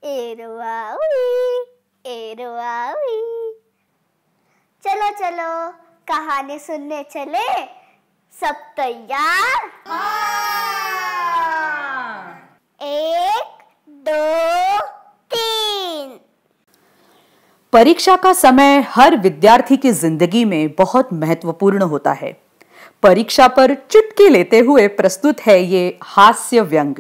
एरुआ उई, एरुआ उई। चलो चलो कहानी सुनने चले, सब तैयार? एक, दो, तीन। परीक्षा का समय हर विद्यार्थी की जिंदगी में बहुत महत्वपूर्ण होता है। परीक्षा पर चुटकी लेते हुए प्रस्तुत है ये हास्य व्यंग।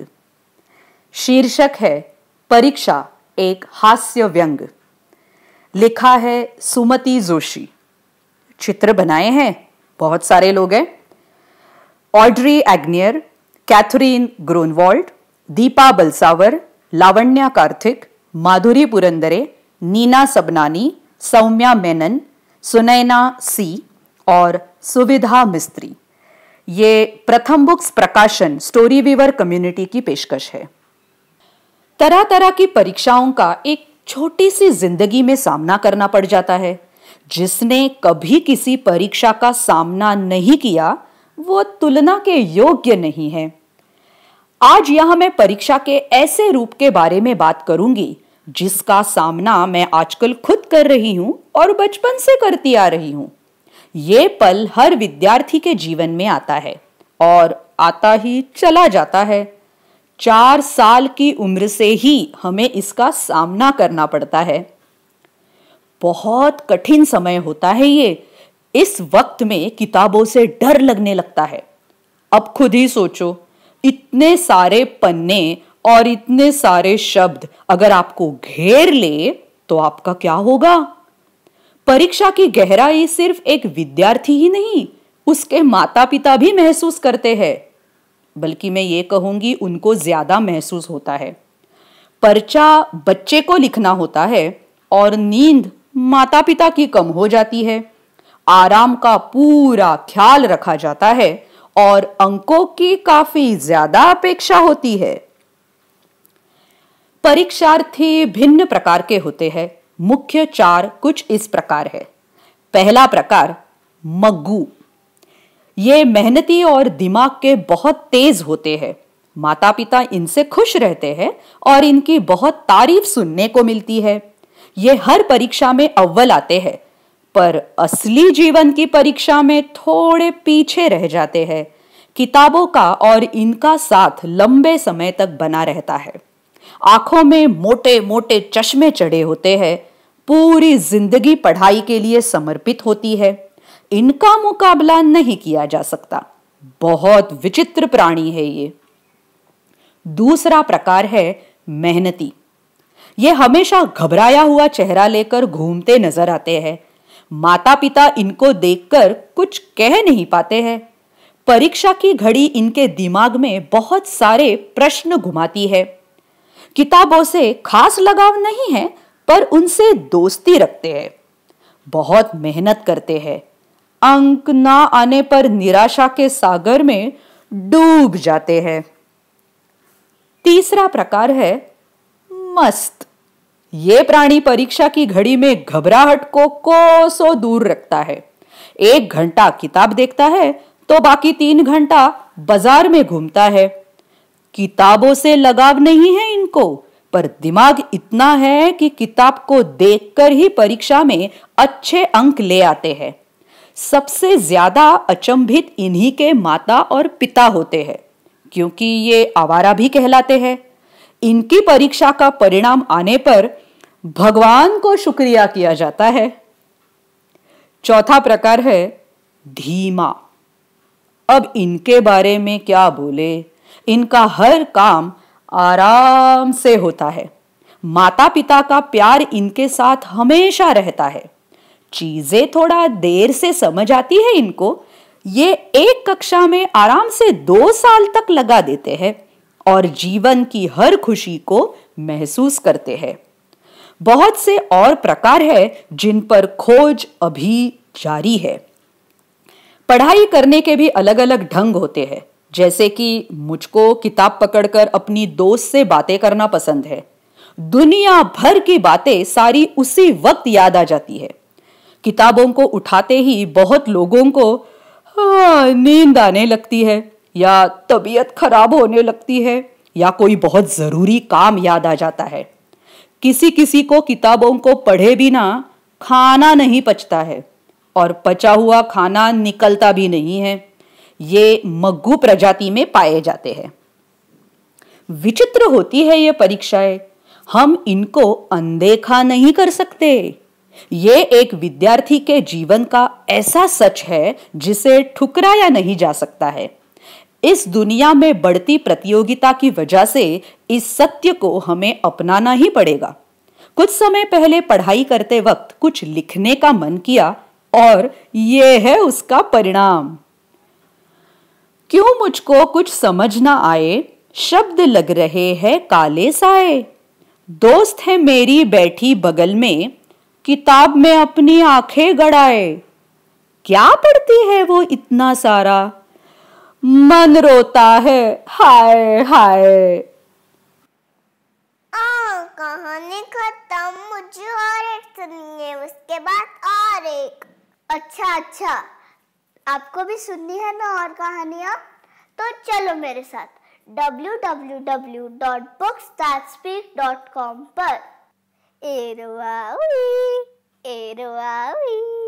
शीर्षक है परीक्षा एक हास्य व्यंग। लिखा है सुमति जोशी। चित्र बनाए हैं बहुत सारे लोग हैं। Audrey Agnier, Catherine Gronwald, Deepa Balsavar, Lavanya Karthik, Madhuri Purandare, Nina Sabnani, Soumya Menon, Sunaina C और सुविधा मिस्त्री। ये प्रथम बुक्स प्रकाशन स्टोरी वीवर कम्युनिटी की पेशकश है। तरह तरह की परीक्षाओं का एक छोटी सी जिंदगी में सामना करना पड़ जाता है। जिसने कभी किसी परीक्षा का सामना नहीं किया वो तुलना के योग्य नहीं है। आज यहां मैं परीक्षा के ऐसे रूप के बारे में बात करूंगी जिसका सामना मैं आजकल खुद कर रही हूं और बचपन से करती आ रही हूं। ये पल हर विद्यार्थी के जीवन में आता है और आता ही चला जाता है। 4 साल की उम्र से ही हमें इसका सामना करना पड़ता है। बहुत कठिन समय होता है ये। इस वक्त में किताबों से डर लगने लगता है। अब खुद ही सोचो, इतने सारे पन्ने और इतने सारे शब्द अगर आपको घेर ले तो आपका क्या होगा? परीक्षा की गहराई सिर्फ एक विद्यार्थी ही नहीं, उसके माता पिता भी महसूस करते हैं। बल्कि मैं ये कहूंगी उनको ज्यादा महसूस होता है। पर्चा बच्चे को लिखना होता है और नींद माता पिता की कम हो जाती है। आराम का पूरा ख्याल रखा जाता है और अंकों की काफी ज्यादा अपेक्षा होती है। परीक्षार्थी भिन्न प्रकार के होते हैं। मुख्य 4 कुछ इस प्रकार है। पहला प्रकार मग्गू। ये मेहनती और दिमाग के बहुत तेज होते हैं। माता पिता इनसे खुश रहते हैं और इनकी बहुत तारीफ सुनने को मिलती है। ये हर परीक्षा में अव्वल आते हैं, पर असली जीवन की परीक्षा में थोड़े पीछे रह जाते हैं। किताबों का और इनका साथ लंबे समय तक बना रहता है। आंखों में मोटे मोटे चश्मे चढ़े होते हैं। पूरी जिंदगी पढ़ाई के लिए समर्पित होती है। इनका मुकाबला नहीं किया जा सकता। बहुत विचित्र प्राणी है ये। दूसरा प्रकार है मेहनती। ये हमेशा घबराया हुआ चेहरा लेकर घूमते नजर आते हैं। माता पिता इनको देखकर कुछ कह नहीं पाते हैं। परीक्षा की घड़ी इनके दिमाग में बहुत सारे प्रश्न घुमाती है। किताबों से खास लगाव नहीं है, पर उनसे दोस्ती रखते हैं। बहुत मेहनत करते हैं। अंक ना आने पर निराशा के सागर में डूब जाते हैं। तीसरा प्रकार है मस्त। ये प्राणी परीक्षा की घड़ी में घबराहट को कोसों दूर रखता है। 1 घंटा किताब देखता है तो बाकी 3 घंटा बाजार में घूमता है। किताबों से लगाव नहीं है इनको, पर दिमाग इतना है कि किताब को देखकर ही परीक्षा में अच्छे अंक ले आते हैं। सबसे ज्यादा अचंभित इन्हीं के माता और पिता होते हैं, क्योंकि ये आवारा भी कहलाते हैं। इनकी परीक्षा का परिणाम आने पर भगवान को शुक्रिया किया जाता है। चौथा प्रकार है धीमा। अब इनके बारे में क्या बोले। इनका हर काम आराम से होता है। माता पिता का प्यार इनके साथ हमेशा रहता है। चीजें थोड़ा देर से समझ आती है इनको। ये एक कक्षा में आराम से 2 साल तक लगा देते हैं और जीवन की हर खुशी को महसूस करते हैं। बहुत से और प्रकार है जिन पर खोज अभी जारी है। पढ़ाई करने के भी अलग अलग ढंग होते हैं। जैसे कि मुझको किताब पकड़कर अपनी दोस्त से बातें करना पसंद है। दुनिया भर की बातें सारी उसी वक्त याद आ जाती है। किताबों को उठाते ही बहुत लोगों को नींद आने लगती है, या तबीयत खराब होने लगती है, या कोई बहुत जरूरी काम याद आ जाता है। किसी किसी को किताबों को पढ़े बिना खाना नहीं पचता है और पचा हुआ खाना निकलता भी नहीं है। ये मग्गू प्रजाति में पाए जाते हैं। विचित्र होती है ये परीक्षाएं, हम इनको अनदेखा नहीं कर सकते। ये एक विद्यार्थी के जीवन का ऐसा सच है जिसे ठुकराया नहीं जा सकता है। इस दुनिया में बढ़ती प्रतियोगिता की वजह से इस सत्य को हमें अपनाना ही पड़ेगा। कुछ समय पहले पढ़ाई करते वक्त कुछ लिखने का मन किया और ये है उसका परिणाम। क्यों मुझको कुछ समझ ना आए, शब्द लग रहे हैं काले साए। दोस्त है मेरी बैठी बगल में, किताब में अपनी आंखें गड़ाए। क्या पढ़ती है वो इतना सारा, मन रोता है हाय हाय। कहानी खत्म, मुझे और एक सुनिए, उसके बाद और एक। अच्छा, आपको भी सुननी है ना और कहानियां? तो चलो मेरे साथ www.booksthatspeak.com पर। एरवावी, एरवावी।